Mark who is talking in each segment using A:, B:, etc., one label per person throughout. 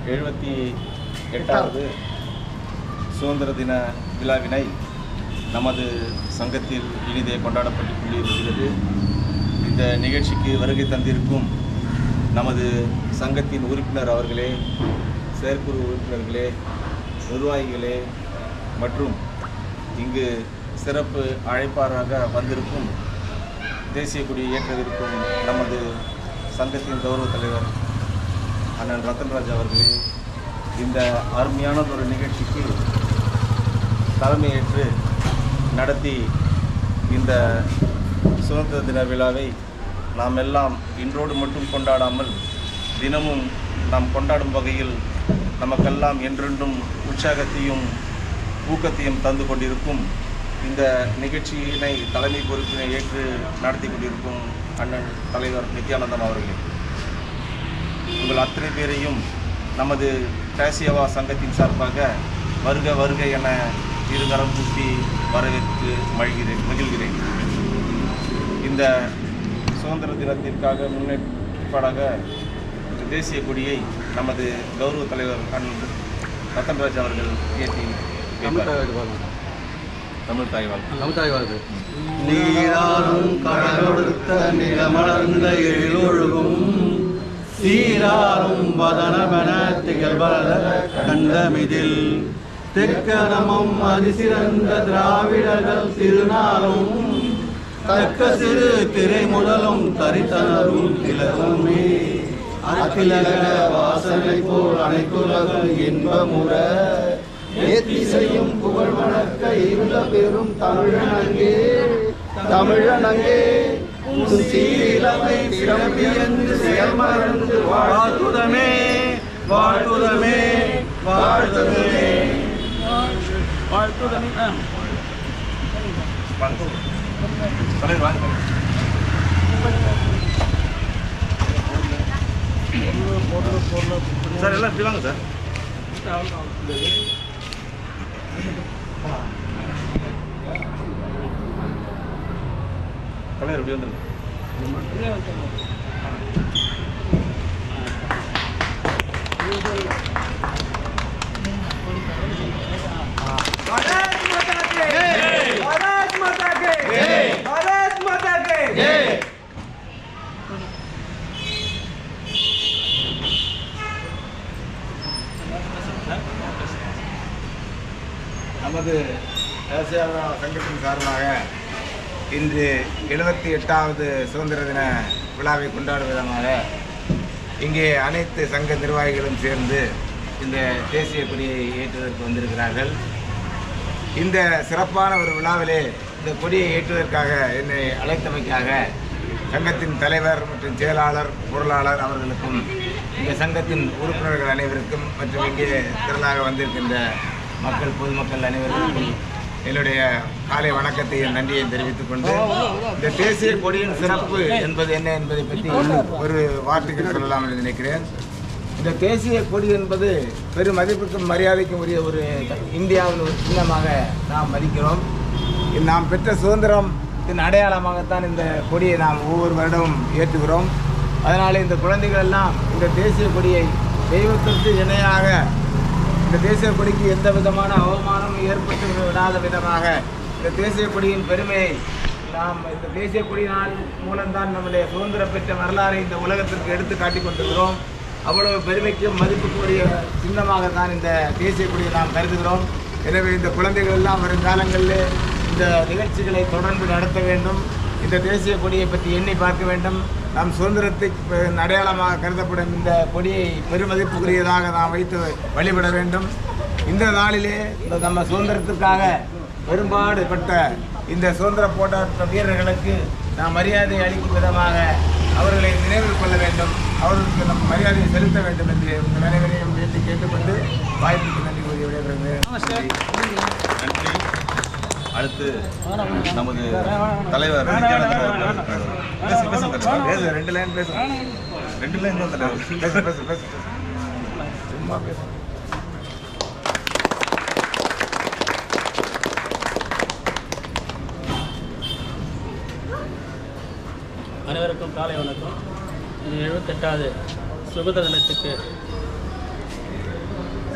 A: 78வது சுதந்திர தின விழாவினை நமது சங்கத்தில் இனிதே கொண்டாடப்பட்டு கொண்டிருக்கிறது. இந்த நிகழ்ச்சிக்கு வருகை தந்திருக்கும் நமது சங்கத்தின் உறுப்பினர் அவர்களே, செயற்குழு உறுப்பினர்களே, நிர்வாகிகளே மற்றும் இங்கு சிறப்பு அழைப்பாளராக வந்திருக்கும் தேசிய கொடி ஏற்றவிருக்கும் நமது சங்கத்தின் கௌரவ தலைவர் அண்ணன் ரத்தன்ராஜ் அவர்களே, இந்த அருமையானதொரு நிகழ்ச்சிக்கு தலைமையேற்று நடத்தி இந்த சுதந்திர தின விழாவை நாம் எல்லாம் இன்றோடு மட்டும் கொண்டாடாமல் தினமும் நாம் கொண்டாடும் வகையில் நமக்கெல்லாம் என்றென்றும் உற்சாகத்தையும் ஊக்கத்தையும் தந்து கொண்டிருக்கும் இந்த நிகழ்ச்சியினை தலைமை பொறுப்பினை ஏற்று நடத்தி கொண்டிருக்கும் அண்ணன் தலைவர் நித்யானந்தம் அவர்களே, உங்கள் அத்தனை பேரையும் நமது டேசியவா சங்கத்தின் சார்பாக வருக வருக என இருகரம் கூப்பி வரவேற்று மகிழ்கிறேன். இந்த சுதந்திர தினத்திற்காக முன்னேற்பாடாக தேசிய கொடியை நமது கௌரவ தலைவர் அண்ணன் ரத்தன்ராஜ் அவர்கள் ஏற்றி தமிழ் தாய் வாழ்த்து.
B: நீராறும் கடலொடுத்த நிலமலர்ந்த எழிலொழுகும் சீராரும் வதனமென திகழ்வர கண்டமிதில் தெக்கனமும் அதிசிறந்த திராவிடர்கள் திருநாளும் தக்க சிறு திரை முதலும் தரித்தனரும் திலகமே அகிலக வாசனை போல் அனைத்துலகம் இன்பமுற ஏத்திசையும் புகழ் வணக்க இருந்த பெரும் தமிழனங்கே சீரிலமை திறம்பி என்று செயல்மறந்து வாழ்த்துதமே வாழ்த்துதமே வாழ்த்துதமே வாழ்த்துதமே.
A: சார் எல்லாம் இப்படி வாங்க சார். தலைவர் எப்படி வந்துருக்கு?
C: நமது டேசியவா சங்கத்தின் சார்பாக இன்று 78வது சுதந்திர தின விழாவை கொண்டாடும் விதமாக இங்கே அனைத்து சங்க நிர்வாகிகளும் சேர்ந்து இந்த தேசிய கொடியை ஏற்றுவதற்கு வந்திருக்கிறார்கள். இந்த சிறப்பான ஒரு விழாவிலே இந்த கொடியை ஏற்றுவதற்காக என்னை அழைத்தமைக்காக சங்கத்தின் தலைவர் மற்றும் செயலாளர், பொருளாளர் அவர்களுக்கும் இந்த சங்கத்தின் உறுப்பினர்கள் அனைவருக்கும் மற்றும் இங்கே திரளாக வந்திருக்கின்ற மக்கள், பொதுமக்கள் அனைவருக்கும் என்னுடைய காலை வணக்கத்தையும் நன்றியை தெரிவித்துக் கொண்டு இந்த தேசிய கொடியின் சிறப்பு என்பது என்ன என்பதை பற்றி ஒரு வார்த்தைக்கு சொல்லலாம் என்று நினைக்கிறேன். இந்த தேசிய கொடி என்பது பெரும் மதிப்புக்கும் மரியாதைக்கும் உரிய ஒரு இந்தியாவின் ஒரு சின்னமாக நாம் மதிக்கிறோம். நாம் பெற்ற சுதந்திரத்தின் அடையாளமாகத்தான் இந்த கொடியை நாம் ஒவ்வொரு வருடமும் ஏற்றுகிறோம். அதனால் இந்த குழந்தைகள் எல்லாம் இந்த தேசிய கொடியை தெய்வத்திற்கு இணையாக இந்த தேசிய கொடிக்கு எந்த விதமான அவமானமும் ஏற்பட்டு விடாத விதமாக இந்த தேசிய கொடியின் பெருமையை நாம் இந்த தேசிய கொடியினால் மூலம்தான் நம்முடைய சுதந்திரம் பெற்ற வரலாறை இந்த உலகத்திற்கு எடுத்து காட்டிக் கொண்டிருக்கிறோம். அவ்வளவு பெருமைக்கும் மதிப்புக்குரிய சின்னமாகத்தான் இந்த தேசிய கொடியை நாம் கருதுகிறோம். எனவே இந்த குழந்தைகள் எல்லாம் வருங்காலங்களில் இந்த நிகழ்ச்சிகளை தொடர்ந்து நடத்த வேண்டும். இந்த தேசிய கொடியை பற்றி எண்ணி பார்க்க வேண்டும். நாம் சுதந்திரத்துக்கு அடையாளமாக கருதப்படும் இந்த கொடியை பெருமதிப்புக்குரியதாக நாம் வைத்து வழிபட வேண்டும். இந்த நாளிலே இந்த நம்ம சுதந்திரத்திற்காக பெரும்பாடுபட்ட இந்த சுதந்திர போராட்ட வீரர்களுக்கு நாம் மரியாதை அளிக்கும் விதமாக அவர்களை நினைவில் கொள்ள வேண்டும், அவர்களுக்கு நம் மரியாதையை செலுத்த வேண்டும் என்று உங்கள் அனைவரையும் வேண்டி கேட்டுக்கொண்டு வாய்ப்புக்கு நன்றி கூறி விடைபெறுகிறேன்.
A: நன்றி. அடுத்து நமது தலைவர்
C: பேசு, 2 லைன் பேசு,
A: 2 லைன் தான் தலைவர்.
C: பேசு பேசு பேசு சும்மா பேசு.
D: அனைவருக்கும் காலை வணக்கம். 78வது சுதந்திர தினத்துக்கு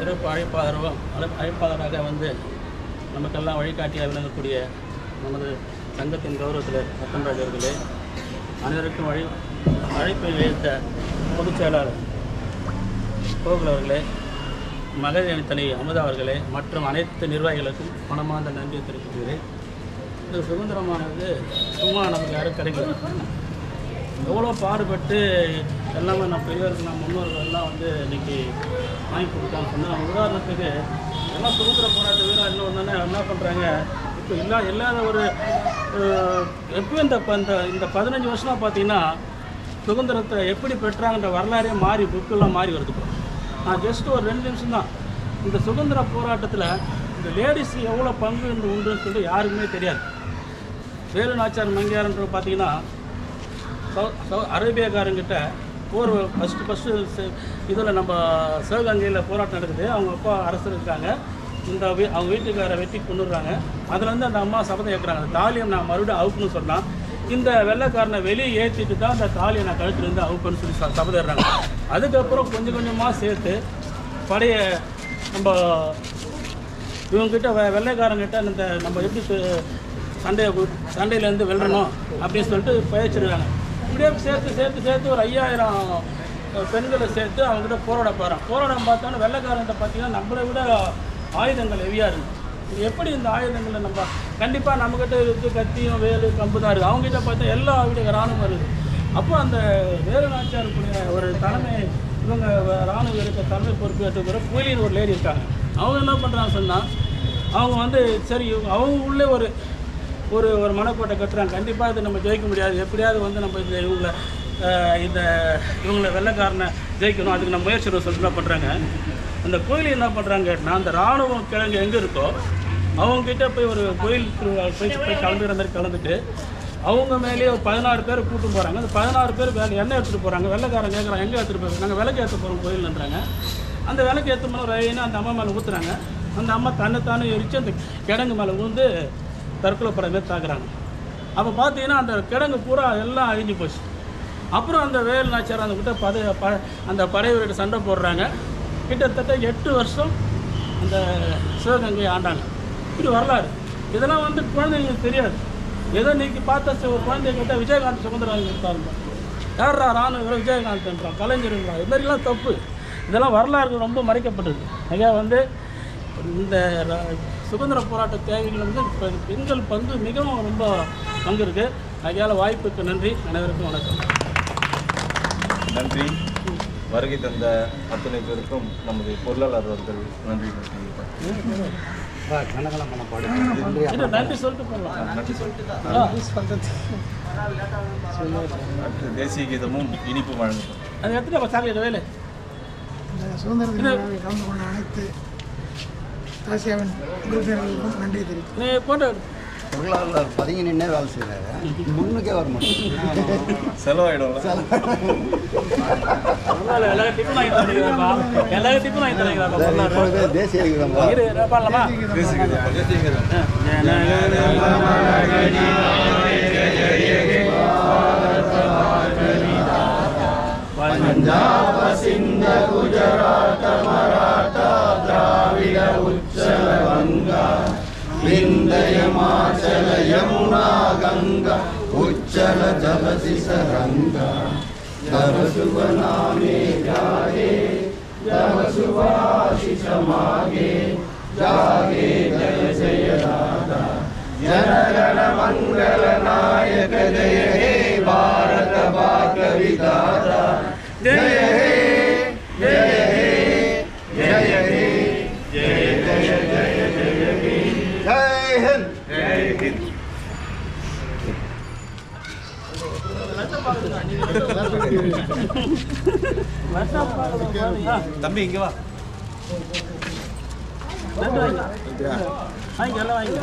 D: சிறப்பு அழைப்பாளராக வந்து நமக்கெல்லாம் வழிகாட்டியாக விளங்கக்கூடிய நமது சங்கத்தின் கௌரவத்தில் ரத்தன்ராஜ் அவர்களே, அனைவருக்கும் அழைப்பை வைத்த பொதுச் செயலாளர் கோகுல் அவர்களே, மகளிர் அணி தலைவி அமுதா அவர்களே மற்றும் அனைத்து நிர்வாகிகளுக்கும் மனமார்ந்த நன்றியை தெரிவிக்கிறேன். இந்த சுதந்திரமானது சும்மா நமக்கு யாரும் கிடைக்கல. எவ்வளோ பாடுபட்டு எல்லாமே நம்ம பெரியவர்கள் நம்ம முன்னோர்கள் எல்லாம் வந்து இன்றைக்கி வாங்கி கொடுத்தான்னு சொன்னால், உதாரணத்துக்கு எல்லாம் சுதந்திர போராட்ட வீரர் இன்னொன்று என்ன பண்ணுறாங்க, இப்போ இல்லாத ஒரு எப்போ இந்த 15 வருஷமாக பார்த்தீங்கன்னா சுதந்திரத்தை எப்படி பெற்றாங்கன்ற வரலாறே மாறி புக்கெல்லாம் மாறி வருது. நான் ஜஸ்ட் ஒரு 2 நிமிஷம் தான் இந்த சுதந்திர போராட்டத்தில் இந்த லேடிஸ் எவ்வளோ பங்கு உண்டுன்னு சொல்லிட்டு யாருக்குமே தெரியாது. வேலு நாச்சியார் மங்கையார்ன்ற பார்த்தீங்கன்னா அரேபியாக்காரங்கிட்ட போர் ஃபஸ்ட்டு இதில் நம்ம சிவகங்கையில் போராட்டம் நடக்குது. அவங்க அப்பா அரசர் இருக்காங்க, அவங்க வீட்டுக்காரை வெட்டி கொண்டுடுறாங்க. அதுலேருந்து அந்த அம்மா சபதம் ஏற்கிறாங்க, அந்த தாலியை நான் மறுபடியும் அவுப்புன்னு சொன்னால் இந்த வெள்ளைக்காரனை வெளியே ஏற்றிட்டு தான் அந்த தாலியை நான் கழுத்துலேருந்து அவுப்புன்னு சொல்லி சபதம் ஏறுறாங்க. அதுக்கப்புறம் கொஞ்சம் கொஞ்சமாக சேர்த்து படைய நம்ம இவங்ககிட்ட வெள்ளைக்காரங்கிட்ட இந்த நம்ம எப்படி சண்டையிலேருந்து வெல்லணும் அப்படின்னு சொல்லிட்டு பயிற்சிருக்காங்க. இப்படியே சேர்த்து ஒரு 5000 பெண்களை சேர்த்து அவங்ககிட்ட போராட பார்த்தோன்னா வெள்ளைக்காரங்கிட்ட பார்த்தீங்கன்னா நம்மளை விட ஆயுதங்கள் ஹெவியாக இருக்குது. எப்படி இந்த ஆயுதங்களை நம்ம கண்டிப்பாக நம்மக்கிட்ட இருக்குது, கத்தியும் வேலு கம்பு தான் இருக்குது. அவங்ககிட்ட பார்த்தா எல்லா வீடு இராணுவம் இருக்குது. அப்போ அந்த வேலு நாச்சியாருக்குரிய ஒரு தலைமை இவங்க இராணுவ இருக்க தலைமை பொறுப்பேற்றுக்கிற புயலின் ஒரு லேடி இருக்காங்க. அவங்க என்ன பண்ணுறாங்க சொன்னால், அவங்க வந்து சரி அவங்க உள்ளே ஒரு மனக்கோட்டை கட்டுறாங்க, கண்டிப்பாக இது நம்ம ஜெயிக்க முடியாது, எப்படியாவது வந்து நம்ம இவங்களை வெள்ளைக்காரனை ஜெயிக்கணும், அதுக்கு நம்ம முயற்சி சொல்லிட்டு என்ன பண்ணுறாங்க, அந்த கோயில் என்ன பண்ணுறாங்க கேட்டால் அந்த இராணுவம் கிழங்கு எங்கே இருக்கோ அவங்ககிட்ட போய் ஒரு கோயில் போய் கலந்துக்கிற மாதிரி கலந்துட்டு அவங்க மேலேயே ஒரு 16 பேர் கூட்டு போகிறாங்க. அந்த 16 பேர் எண்ணெய் எடுத்துகிட்டு போகிறாங்க. வெள்ளைக்காரன் கேட்குறாங்க, எங்கே எடுத்துகிட்டு போகிறாங்க, நாங்கள் விளக்கு ஏற்ற போகிறோம் கோயில்ன்றாங்க. அந்த விளக்கு ஏற்ற மேலே ரயின்னு அந்த அம்மா மேலே ஊற்றுறாங்க. அந்த அம்மா தன்னைத்தானே எரித்து அந்த கிழங்கு மேலே ஊந்து தற்கொலை படமே தாக்குறாங்க. அப்போ பார்த்தீங்கன்னா அந்த கிழங்கு பூரா எல்லாம் அழிஞ்சு போச்சு. அப்புறம் அந்த வேலு நாச்சியார் அந்த கிட்ட அந்த படைவர்கிட்ட சண்டை போடுறாங்க. கிட்டத்தட்ட 8 வருஷம் அந்த சிவகங்கையை ஆண்டாங்க. இப்படி வரலாறு இதெல்லாம் வந்து குழந்தைங்களுக்கு தெரியாது. ஏதோ இன்றைக்கி பார்த்த ஒரு குழந்தைய கேட்டால் விஜயகாந்த் சுதந்திரம் இருக்காருங்க, யாரா ராணுவ விஜயகாந்த்ன்றான், கலைஞருன்றான். இது மாதிரிலாம் தப்பு. இதெல்லாம் வரலாறு ரொம்ப மறைக்கப்பட்டது. ஐயா வந்து இந்த சுதந்திர போராட்ட தேவைகள் வந்து பெண்கள் பங்கு மிகவும் ரொம்ப பங்கு இருக்குது. ஐயால வாய்ப்புக்கு நன்றி. அனைவருக்கும் வணக்கம்.
A: நன்றி. வருகை தந்த அத்தனை பேருக்கும் நமது பொருளாளர் அவர்கள் நன்றி
D: நன்றி சொல்லிட்டு போகலாம்.
A: அடுத்து தேசிய கீதமும் இனிப்பு வழங்கப்படும்.
D: அது எடுத்துட்டு சாப்பிட வேலை
E: சுதந்திர தினத்தில் கலந்து கொண்ட அனைத்து ஆசியாவின் உறுப்பினர்களுக்கும் நன்றி தெரிவித்து
D: போட்டோ
B: பொருளாளர் பதுங்கி நின்னே வேலை செய்கிறாரு, முன்னுக்கே வர மாட்டேன்,
A: செலவாயிடும்.
B: தேசிய
F: பஞ்சாப சிந்த குஜராத் மராட்டா திராவிட உச்சல வங்கா விந்தய மாச்சல யமுனா கங்கா உச்சல ஜலதி சரங்கா தவ சுப நாமே ஜாகே தவ சுபாஷிஷ மாகே ஜாகே ஜய ஜய தாதா जनगण मंगल नायक जय हे भारत भाग्य विधाता जय हे जय हे जय हे जय जय जय जय हे जय हिंद जय हिंद.
A: தம்பி இங்க வா.
D: வாங்கி எல்லாம் வாங்கி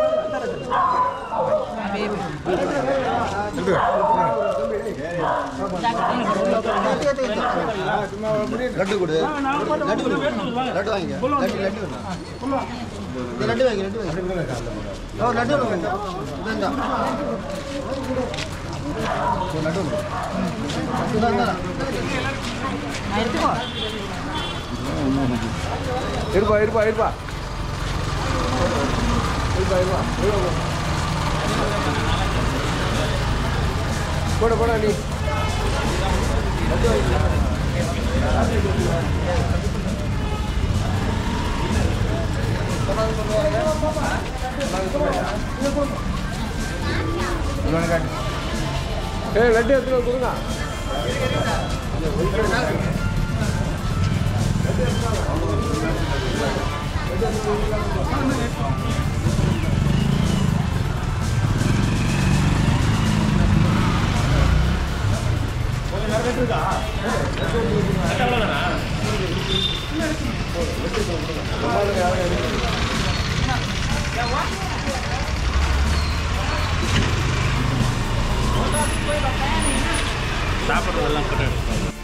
B: லட்டு கொடு, லட்டு கொடு, லட்டு வாங்க, லட்டு லட்டு லட்டு வாங்கி, லட்டு வாங்கி, லட்டு வேண்டாம், லட்டு எடுத்துக்கோ.
F: இருப்பா இருப்பா இருப்பா இருப்பா இருப்பா போட போட நீ லட்டு எடுத்து கொடுங்க
D: சாப்பிட்றதெல்லாம் கிடையாது.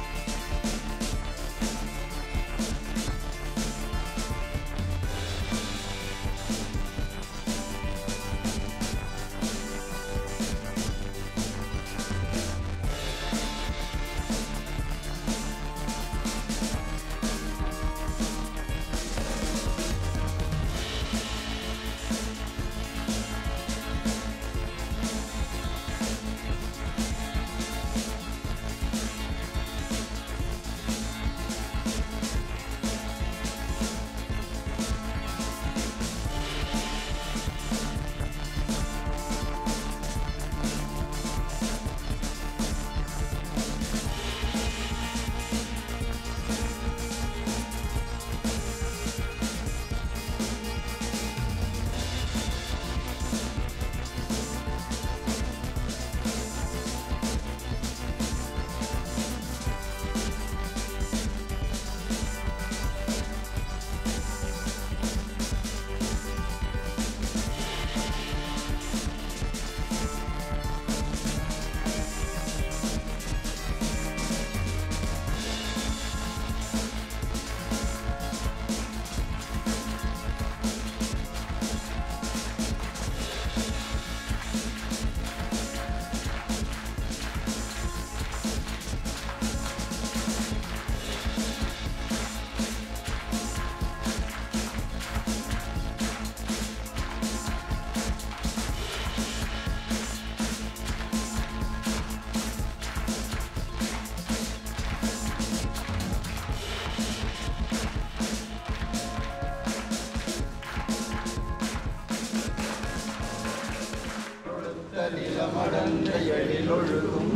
F: நிலமடந்தையொழுகும்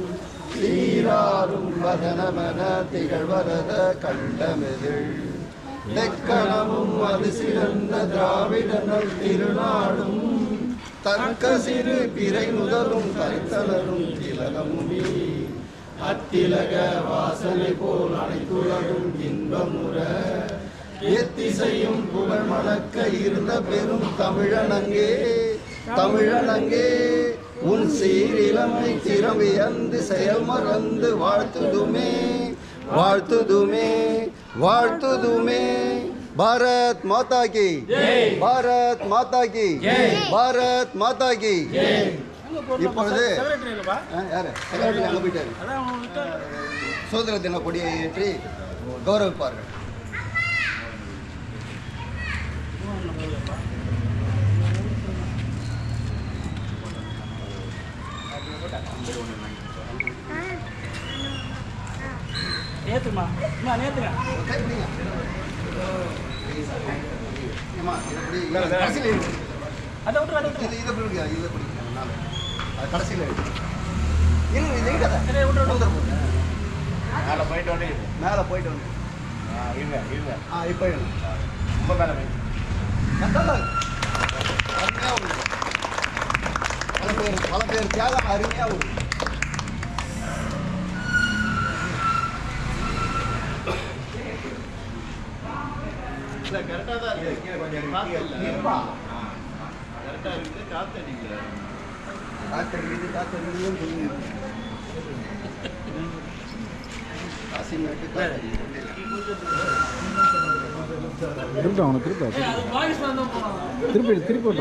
F: சீராரும் வதனமன திகழ்வரத கண்டமெதில் தெக்கணமும் அது சிறந்த திராவிடனல் திருநாடும் தர்க்க சிறு பிறை முதலும் கரித்தலரும் திலகமுடி அத்திலக வாசனை போல் அனைத்துலகும் இன்பமுற எத்திசையும் புகழ் மணக்க இருந்த பெரும் தமிழனங்கே தமிழனங்கே உன் சீரிலமை திறமையந்து செயல் மறந்து வாழ்த்துதுமே வாழ்த்துதுமே வாழ்த்துதுமே. பாரத் மாதா கி பாரத் மாதா கி பாரத் மாதா கி. இப்பொழுது யாரு செக்ரட்டரி அங்கே போயிட்டாரு. சுதந்திர தின கொடியை ஏற்றி கௌரவிப்பார்கள்.
D: நேற்றுமா நேற்றுங்க அதை விட்டு
F: இதை பிடிக்க இதை பிடிக்க அது கடைசியில்
C: மேலே போயிட்டு வந்து
F: மேலே போயிட்டு வந்து
C: இருங்க இருங்க
F: இப்போ
C: ரொம்ப மேலே போய்
F: அருமையாக பல பேர் தியாகம் அருமையாக உண்டு.
A: கரெக்டாக தான் இருக்கு. கொஞ்சம்
F: இருப்பா கரெக்டாக இருக்குது. காத்தடிக்குது
B: திருப்பி அவனை திருப்பி திருப்பி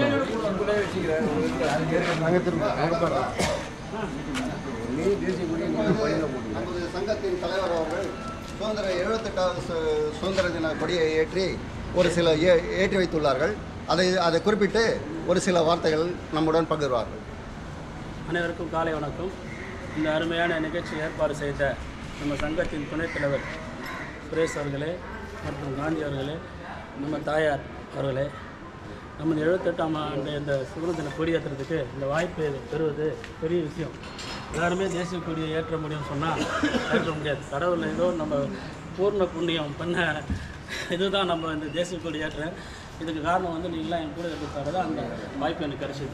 B: நாங்கள் திரும்ப
F: நமது சங்கத்தின் தலைவர் அவர்கள் 78வது சுதந்திர தின கொடியை ஏற்றி ஒரு சில ஏற்றி வைத்துள்ளார்கள். அதை குறிப்பிட்டு ஒரு சில வார்த்தைகள் நம்முடன் பகிர்வார்கள்.
D: அனைவருக்கும் காலை வணக்கம். இந்த அருமையான நிகழ்ச்சி ஏற்பாடு செய்த நம்ம சங்கத்தின் துணைத் தலைவர் சுரேஷ் அவர்களே மற்றும் காந்தி அவர்களே, நம்ம தாயார் அவர்களே, நம்ம 78ஆம் ஆண்டு இந்த சுதந்திர தின கொடி ஏற்றுறதுக்கு இந்த வாய்ப்பை பெறுவது பெரிய விஷயம். எல்லாருமே தேசிய கொடியை ஏற்ற முடியும்னு சொன்னால் ஏற்ற முடியாது. கடவுள் ஏதோ நம்ம பூர்ண புண்ணியம் பண்ண இதுதான் நம்ம இந்த தேசிய கொடி ஏற்றுறேன். இதுக்கு காரணம் வந்து நீங்களாம் என் கூட இருக்கிறதால தான் அந்த வாய்ப்பு எனக்கு கிடைச்சிது.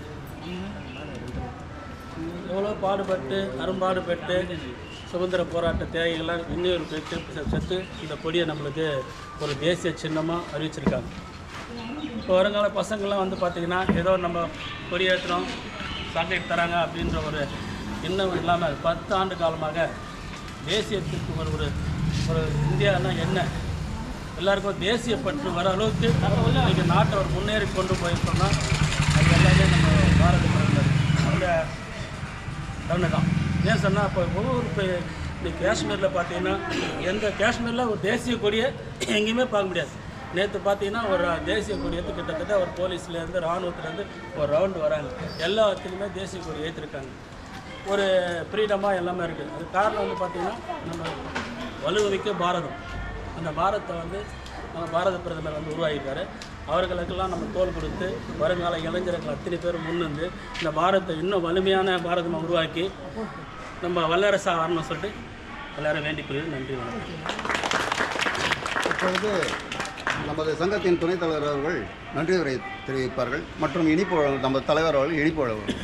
D: எவ்வளோ பாடுபட்டு அரும்பாடுபட்டு சுதந்திர போராட்ட தியாகிகளாக இன்னொரு பெற்று செத்து இந்த கொடியை நம்மளுக்கு ஒரு தேசிய சின்னமாக அறிவிச்சிருக்காங்க. இப்போ வருங்கால பசங்கள்லாம் வந்து பார்த்திங்கன்னா ஏதோ நம்ம கொடியேற்றணும் சாக்லேட் தராங்க அப்படின்ற ஒரு எண்ணம் இல்லாமல் 10 ஆண்டு காலமாக தேசியத்திற்கு ஒரு ஒரு இந்தியானா என்ன, எல்லாருக்கும் தேசிய பற்று வர அளவுக்கு இன்றைக்கி நாட்டை ஒரு முன்னேறி கொண்டு போயிருக்கோம்னா அது எல்லாமே நம்ம பாரத பிரதமர் அந்த தருணம் தான். ஏன் சொன்னால் இப்போ ஒவ்வொரு இந்த காஷ்மீரில் பார்த்தீங்கன்னா எந்த காஷ்மீரில் ஒரு தேசிய கொடியை எங்கேயுமே பார்க்க முடியாது. நேற்று பார்த்தீங்கன்னா ஒரு தேசிய கொடி ஏற்று கிட்டத்தட்ட ஒரு போலீஸ்லேருந்து இராணுவத்துலேருந்து ஒரு ரவுண்டு வராங்க. எல்லா இடத்துலையுமே தேசிய கொடி ஏற்றிருக்காங்க. ஒரு ஃப்ரீடமாக எல்லாமே இருக்குது. அது காரணம் வந்து பார்த்திங்கன்னா நம்ம வலுமிக்க பாரதம். அந்த பாரதத்தை வந்து நம்ம பாரத பிரதமர் வந்து உருவாகியிருக்காரு. அவர்களுக்கெல்லாம் நம்ம தோள் கொடுத்து வருங்கால இளைஞர்கள் அத்தனை பேர் முன்னிருந்து இந்த பாரதத்தை இன்னும் வலிமையான பாரதமாக உருவாக்கி நம்ம வல்லரசாக வரணும்னு சொல்லிட்டு எல்லோரும் வேண்டிக்கொள்வது. நன்றி, வணக்கம்.
F: இப்பொழுது நமது சங்கத்தின் துணைத் தலைவர் அவர்கள் நன்றி உரை தெரிவிப்பார்கள் மற்றும் இனிப்பு நம்ம தலைவர் அவர்கள் இனிப்பு வழங்குவார்கள்.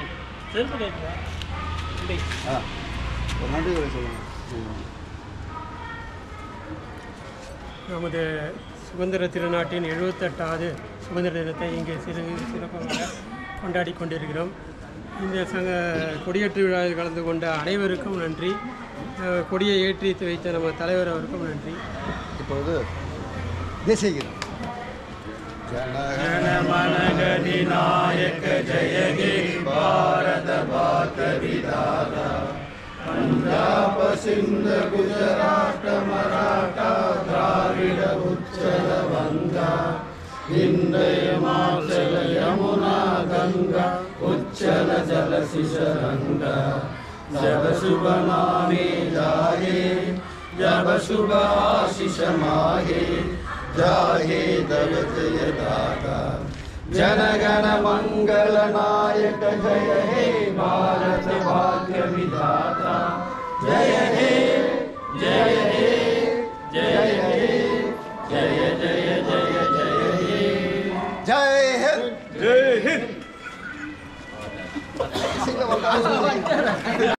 F: ஒரு நன்றி உரை சொல்லுங்கள்.
G: நமது சுதந்திர திருநாட்டின் 78வது சுதந்திர தினத்தை இங்கே சிறப்பாக கொண்டாடி கொண்டிருக்கிறோம். இந்த கொடியேற்று விழாவில் கலந்து கொண்ட அனைவருக்கும் நன்றி. கொடியை ஏற்றி வைத்த நம்ம தலைவர் அவருக்கும் நன்றி.
F: இப்பொழுது தேசிய கீதம்.
B: ஜனகணமனகதி நாயக ஜெய ஹே பாரத பாக்ய விதாதா பஞ்சாப சிந்த குஜராட்ட மராட்டா திராவிட உச்சல வங்கா விந்தய மாச்சல யமுனா கங்கா உச்சல ஜல சிசரங்கா ஜப சுப நாமே ஜாயே ஜப சுப ஆசிஷ மாயே ஜாயே தவ ஜய தாதா जनगण मंगल नायक जय हे भारत भाग्य विधाता जय हे जय हे जय हे जय जय जय जय हे
F: जय हिंद.
B: जय हिंद.